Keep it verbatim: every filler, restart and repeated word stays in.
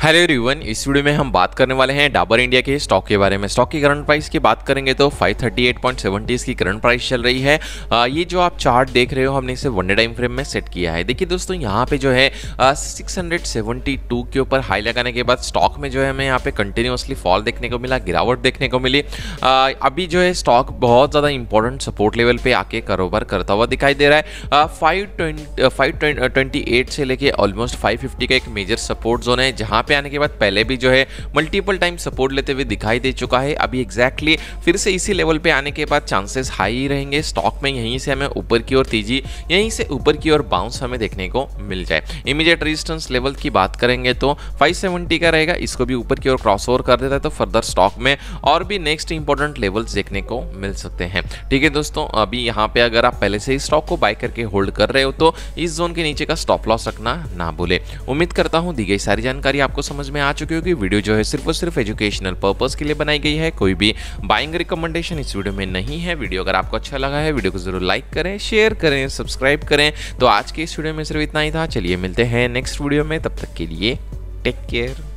Hello everyone, इस video में हम बात करने वाले हैं डाबर इंडिया के स्टॉक के बारे में। स्टॉक की करंट प्राइस की बात करेंगे तो five thirty eight point seventy इसकी करंट प्राइस चल रही है। आ, ये जो आप चार्ट देख रहे हो हमने इसे वन डे टाइम फ्रेम में सेट किया है। देखिए दोस्तों, यहाँ पे जो है सिक्स सेवेंटी टू के ऊपर हाई लगाने के बाद स्टॉक में जो है हमें यहाँ पे कंटिन्यूसली फॉल देखने को मिला, गिरावट देखने को मिली। आ, अभी जो है स्टॉक बहुत ज़्यादा इंपॉर्टेंट सपोर्ट लेवल पे आके कारोबार करता हुआ दिखाई दे रहा है। Five twenty five twenty eight से लेके ऑलमोस्ट फाइव फिफ्टी का एक मेजर सपोर्ट जोन है, जहाँ पे आने के बाद पहले भी जो है मल्टीपल टाइम सपोर्ट लेते हुए दिखाई दे चुका है। अभी एग्जैक्टली exactly फिर से इसी लेवल पे आने के बाद चांसेस हाई ही रहेंगे स्टॉक में, यहीं से हमें ऊपर की ओर तेजी, यहीं से ऊपर की ओर बाउंस हमें देखने को मिल जाए। इमीडिएट रेजिस्टेंस लेवल की बात करेंगे तो फाइव सेवेंटी का रहेगा, इसको भी ऊपर की ओर क्रॉस ओवर कर देता है तो फर्दर स्टॉक में और भी नेक्स्ट इंपॉर्टेंट लेवल्स देखने को मिल सकते हैं। ठीक है दोस्तों, अभी यहाँ पे अगर आप पहले से ही स्टॉक को बाय करके होल्ड कर रहे हो तो इस जोन के नीचे का स्टॉप लॉस रखना ना भूले। उम्मीद करता हूँ दी गई सारी जानकारी आपको समझ में आ चुकी होगी। वीडियो जो है सिर्फ और सिर्फ एजुकेशनल पर्पस के लिए बनाई गई है, कोई भी बाइंग रिकमेंडेशन इस वीडियो में नहीं है। वीडियो अगर आपको अच्छा लगा है वीडियो को जरूर लाइक करें, शेयर करें, सब्सक्राइब करें। तो आज के इस वीडियो में सिर्फ इतना ही था। चलिए मिलते हैं नेक्स्ट वीडियो में, तब तक के लिए टेक केयर।